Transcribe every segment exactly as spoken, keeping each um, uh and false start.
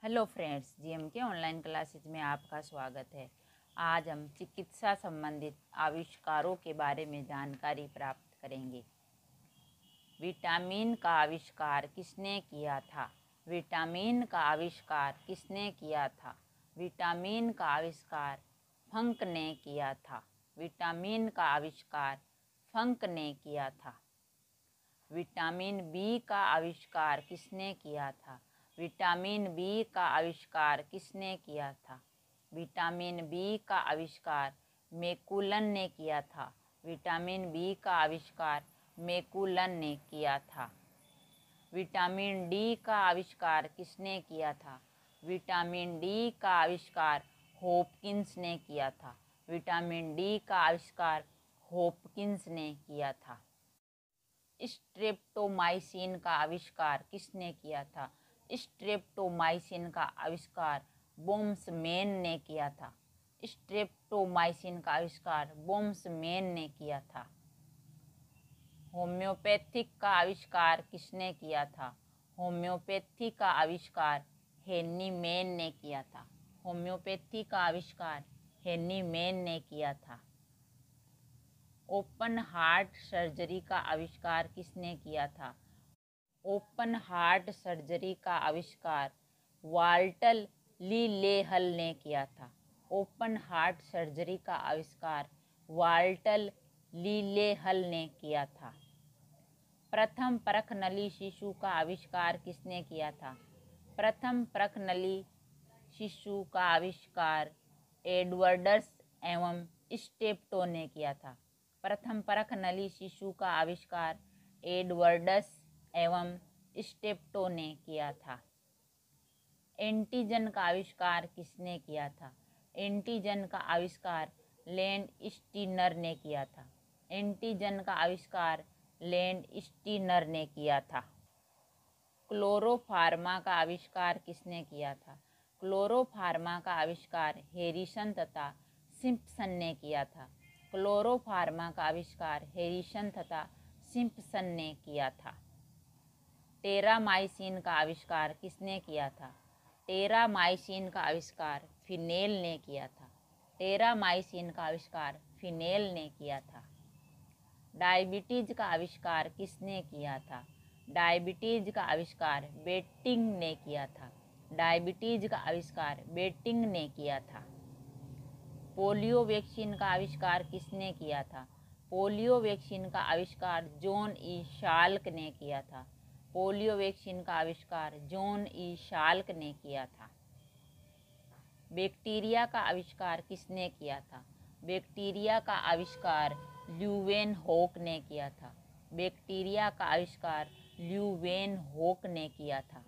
Hello friends, GM के online classes में आपका स्वागत है। आज हम चिकित्सा संबंधित आविष्कारों के बारे में जानकारी प्राप्त करेंगे। विटामिन का आविष्कार किसने किया था? विटामिन का आविष्कार किसने किया था? विटामिन का आविष्कार फंक ने किया था। विटामिन का आविष्कार फंक ने किया था। विटामिन बी का आविष्कार किसने किया था? विटामिन बी का आविष्कार किसने किया था? विटामिन बी का आविष्कार मैकुलन ने किया था। विटामिन बी का आविष्कार मैकुलन ने किया था। विटामिन डी का आविष्कार किसने किया था? विटामिन डी का आविष्कार हॉपकिंस ने किया था। विटामिन डी का आविष्कार हॉपकिंस ने किया था। स्ट्रेप्टोमाइसिन का आविष्कार किसने किया था? स्ट्रेप्टोमाइसिन का आविष्कार बोम्समैन ने किया था। स्ट्रेप्टोमाइसिन का आविष्कार बोम्समैन ने किया था। होम्योपैथिक का आविष्कार किसने किया था? होम्योपैथी का आविष्कार हेनीमैन ने किया था। होम्योपैथी का आविष्कार हेनीमैन ने किया था। ओपन हार्ट सर्जरी का आविष्कार किसने किया था? ओपन हार्ट सर्जरी का आविष्कार वाल्टर लीलेहल ने किया था। ओपन हार्ट सर्जरी का आविष्कार वाल्टर लीलेहल ने किया था। प्रथम परखनली शिशु का आविष्कार किसने किया था? प्रथम परखनली शिशु का आविष्कार एडवर्डस एवं स्टेप्टो ने किया था। प्रथम परखनली शिशु का आविष्कार एडवर्डस एवं स्टेप्टो ने किया था। एंटीजन का आविष्कार किसने किया था? एंटीजन का आविष्कार लैंड स्टीनर ने किया था। एंटीजन का आविष्कार लैंड स्टीनर ने किया था। क्लोरोफार्मा का आविष्कार किसने किया था? क्लोरोफार्मा का आविष्कार हैरिसन तथा सिम्पसन ने किया था। क्लोरोफार्मा का आविष्कार हैरिसन तथा सिम्पसन ने किया था। टेरामाइसिन का आविष्कार किसने किया था? टेरामाइसिन का आविष्कार फिनेल ने किया था। टेरामाइसिन का आविष्कार फिनेल ने किया था। डायबिटीज का आविष्कार किसने किया था? डायबिटीज का आविष्कार बेटिंग ने किया था। डायबिटीज का आविष्कार बेटिंग ने किया था। पोलियो वैक्सीन का आविष्कार किसने किया था? पोलियो वैक्सीन का आविष्कार जॉन ई शाल्क ने किया था। पोलियो वैक्सीन का आविष्कार जॉन ई शाल्क ने किया था। बैक्टीरिया का आविष्कार किसने किया था? बैक्टीरिया का आविष्कार ल्यूवेनहोक ने किया था। बैक्टीरिया का आविष्कार ल्यूवेनहोक ने किया था।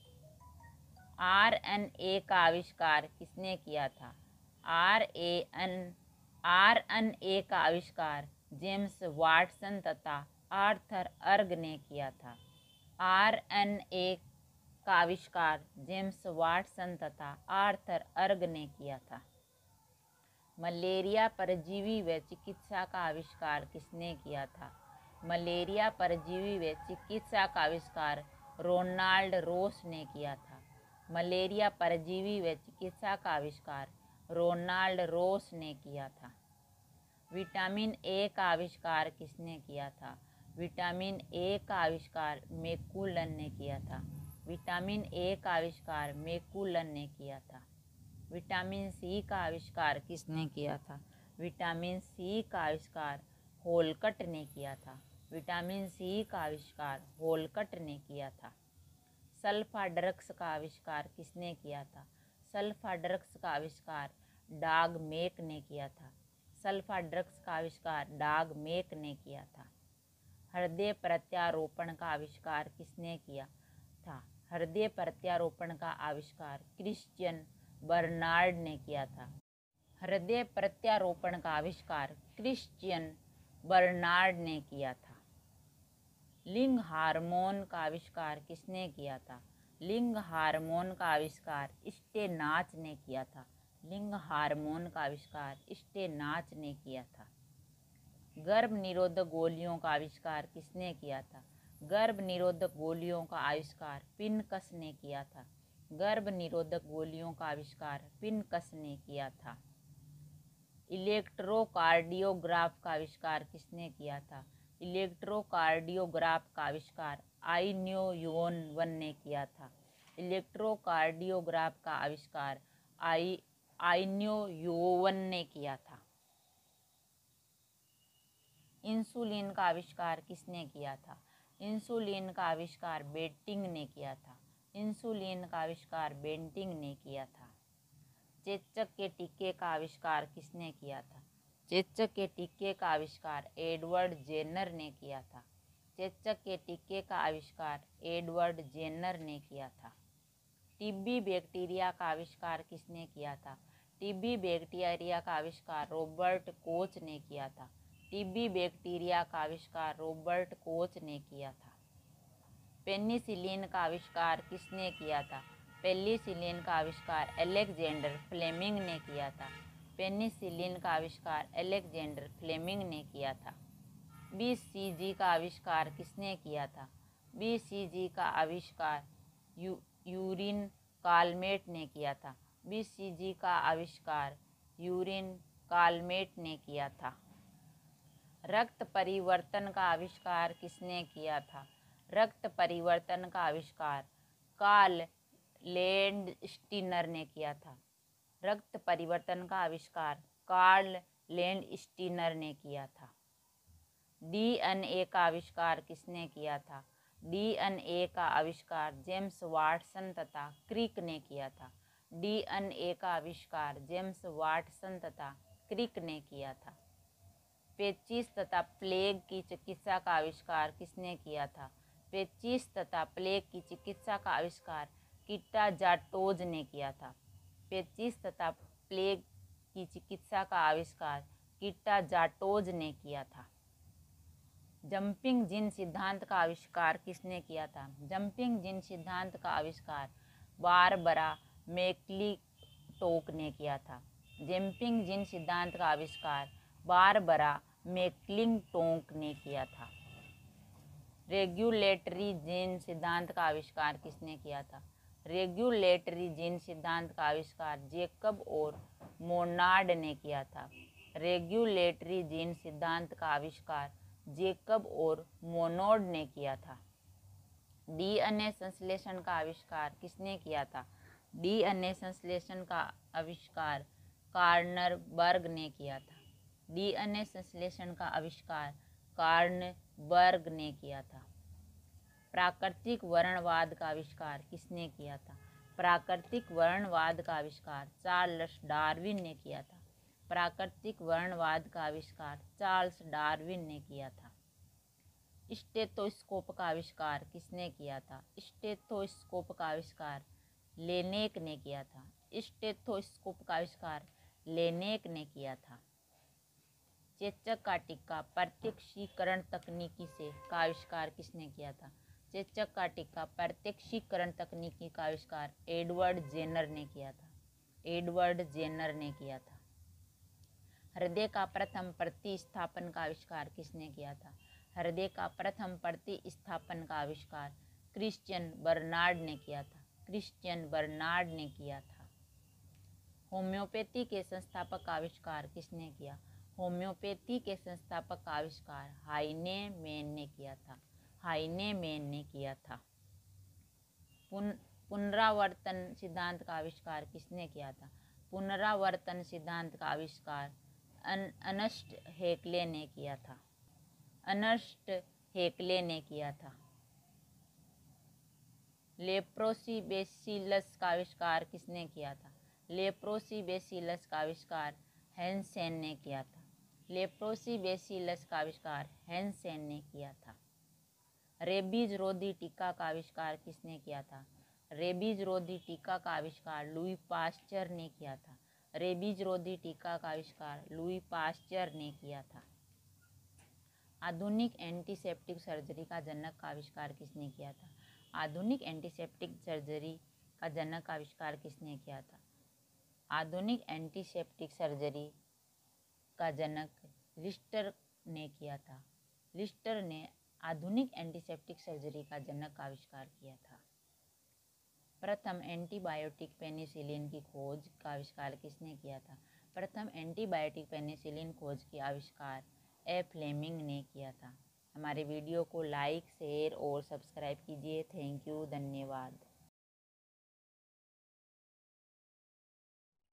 आरएनए का आविष्कार किसने किया था? R A N R N A का आविष्कार जेम्स वाटसन तथा आर्थर अर्ग ने किया था। आर एन ए का आविष्कार जेम्स वाटसन तथा आर्थर अर्ग ने किया था। मलेरिया परजीवी व चिकित्सा का आविष्कार किसने किया था? मलेरिया परजीवी व चिकित्सा का आविष्कार रोनाल्ड रोस ने किया था। मलेरिया परजीवी व चिकित्सा का आविष्कार रोनाल्ड रोस ने किया था। विटामिन ए का आविष्कार किसने किया था? विटामिन ए का आविष्कार मैकुलन ने किया था। विटामिन ए का आविष्कार मैकुलन ने किया था। विटामिन सी का आविष्कार किसने किया था? विटामिन सी का आविष्कार होलकट ने किया था। विटामिन सी का आविष्कार होलकट ने किया था। सल्फा ड्रग्स का आविष्कार किसने किया था? सल्फा ड्रग्स का आविष्कार डाग मेक ने किया था। सल्फा ड्रग्स का आविष्कार डाग मेक ने किया था। हृदय प्रत्यारोपण का आविष्कार किसने किया था? हृदय प्रत्यारोपण का आविष्कार क्रिश्चियन बर्नार्ड ने किया था। हृदय प्रत्यारोपण का आविष्कार क्रिश्चियन बर्नार्ड ने किया था। लिंग हार्मोन का आविष्कार किसने किया था? लिंग हार्मोन का आविष्कार स्टेनाच ने किया था। लिंग हार्मोन का आविष्कार स्टेनाच ने किया था। गर्भ निरोधक गोलियों का आविष्कार किसने किया था? गर्भ निरोधक गोलियों का आविष्कार पिनकस ने किया था। गर्भ निरोधक गोलियों का आविष्कार पिनकस ने किया था। इलेक्ट्रोकार्डियोग्राफ का आविष्कार किसने किया था? इलेक्ट्रोकार्डियोग्राफ का आविष्कार आइन्योयुओन वन ने किया था। इलेक्ट्रोकार्डियोग्राफ का आविष्कार आई आइन्योयुओन ने किया था। इंसुलिन का आविष्कार किसने किया था? इंसुलिन का आविष्कार बेंटिंग ने किया था। इंसुलिन का आविष्कार बेंटिंग ने किया था। चेचक के टीके का आविष्कार किसने किया था? चेचक के टीके का आविष्कार एडवर्ड जेनर ने किया था। चेचक के टीके का आविष्कार एडवर्ड जेनर ने किया था। टीबी बैक्टीरिया का आविष्कार किसने किया था? टीबी बैक्टीरिया का आविष्कार रॉबर्ट कोच ने किया था। टीबी बैक्टीरिया का आविष्कार रॉबर्ट कोच ने किया था। पेनिसिलिन का आविष्कार किसने किया था? पेनिसिलिन का आविष्कार अलेक्जेंडर फ्लेमिंग ने किया था। पेनिसिलिन का आविष्कार अलेक्जेंडर फ्लेमिंग ने किया था। बीसीजी का आविष्कार किसने किया था? बीसीजी का आविष्कार यू यूरिन कालमेट ने किया था। बीसीजी का आविष्कार यूरिन कालमेट ने किया था। रक्त परिवर्तन का आविष्कार किसने किया था? रक्त परिवर्तन का आविष्कार कार्ल लैंडस्टीनर ने किया था। रक्त परिवर्तन का आविष्कार कार्ल लैंडस्टीनर ने किया था। डीएनए का आविष्कार किसने किया था? डीएनए का आविष्कार जेम्स वाटसन तथा क्रिक ने किया था। डीएनए का आविष्कार जेम्स वाटसन तथा क्रिक ने किया था। पेचिश तथा प्लेग की चिकित्सा का आविष्कार किसने किया था? पेचिश तथा प्लेग की चिकित्सा का आविष्कार किटाजाटोज ने किया था। पेचिश तथा प्लेग की चिकित्सा का आविष्कार किटाजाटोज ने किया था। जंपिंग जिन सिद्धांत का आविष्कार किसने किया था? जंपिंग जिन सिद्धांत का आविष्कार बारबरा मैक्लिंटोक ने किया था। जंपिंग जिन सिद्धांत का आविष्कार बारबरा मैक्लिंटोक ने किया था। रेगुलेटरी जीन सिद्धांत का आविष्कार किसने किया था? रेगुलेटरी जीन सिद्धांत का आविष्कार जेकब और मोनार्ड ने किया था। रेगुलेटरी जीन सिद्धांत का आविष्कार जेकब और मोनार्ड ने किया था। डीएनए संश्लेषण का आविष्कार किसने किया था? डीएनए संश्लेषण का आविष्कार कार्नबर्ग ने किया था। डीएनए संश्लेषण का आविष्कार कार्नबर्ग ने किया था। प्राकृतिक वर्णवाद का आविष्कार किसने किया था? प्राकृतिक वर्णवाद का आविष्कार चार्ल्स डार्विन ने किया था। प्राकृतिक वर्णवाद का आविष्कार चार्ल्स डार्विन ने किया था। स्टेथोस्कोप का आविष्कार किसने किया था? स्टेथोस्कोप का आविष्कार लेनेक ने किया था। स्टेथोस्कोप का आविष्कार लेनेक ने किया था। चेचक का टीका प्रत्यक्षीकरण तकनीकी से का आविष्कार किसने किया था? चेचक का टीका प्रत्यक्षीकरण तकनीकी का आविष्कार एडवर्ड जेनर ने किया था। एडवर्ड जेनर ने किया था। हृदय का प्रथम प्रतिस्थापन का आविष्कार किसने किया था? हृदय का प्रथम प्रतिस्थापन का आविष्कार क्रिश्चियन बर्नार्ड ने किया था। क्रिश्चियन बर्नार्ड ने किया था। होम्योपैथी के संस्थापक का आविष्कार किसने किया? होम्योपैथी के संस्थापक का आविष्कार हाइनेमैन ने किया था। हाइनेमैन ने किया था। पुन पुनरावर्तन सिद्धांत का आविष्कार किसने किया था? पुनरावर्तन सिद्धांत का आविष्कार अन, अर्नस्ट हेकले ने किया था। अर्नस्ट हेकले ने किया था। लेप्रोसी बेसिलस का आविष्कार किसने किया था? लेप्रोसी बेसिलस का आविष्कार हैंसेन ने किया था। लेप्रोसी बेसिलस का आविष्कार हैंसेन ने किया था। रेबीज रोधी टीका का आविष्कार किसने किया था? रेबीज रोधी टीका का आविष्कार लुई पास्चर ने किया था। रेबीज रोधी टीका का आविष्कार लुई पास्चर ने किया था। आधुनिक एंटीसेप्टिक सर्जरी का जनक का आविष्कार किसने किया था? आधुनिक एंटीसेप्टिक सर्जरी का जनक का आविष्कार किसने किया था? आधुनिक एंटीसेप्टिक सर्जरी का जनक लिस्टर ने किया था। लिस्टर ने आधुनिक एंटीसेप्टिक सर्जरी का जनक का आविष्कार किया था। प्रथम एंटीबायोटिक पेनिसिलिन की खोज का आविष्कार किसने किया था? प्रथम एंटीबायोटिक पेनिसिलिन खोज की आविष्कार ए फ्लेमिंग ने किया था। हमारे वीडियो को लाइक, शेयर और सब्सक्राइब कीजिए। थैंक यू, धन्यवाद।